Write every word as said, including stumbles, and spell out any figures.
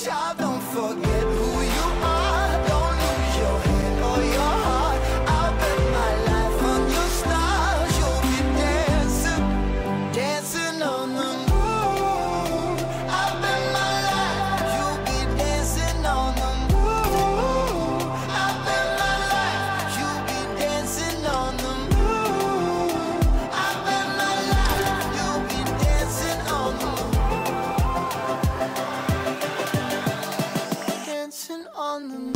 Child, don't forget who you are. Don't lose your head or your heart. I'll bet my life on your stars. You'll be dancing, dancing on the moon. I'll bet my life you'll be dancing on the moon. I'll bet my life you'll be dancing on the moon. I'll bet my life you'll be dancing on the moon. Dancing on the moon.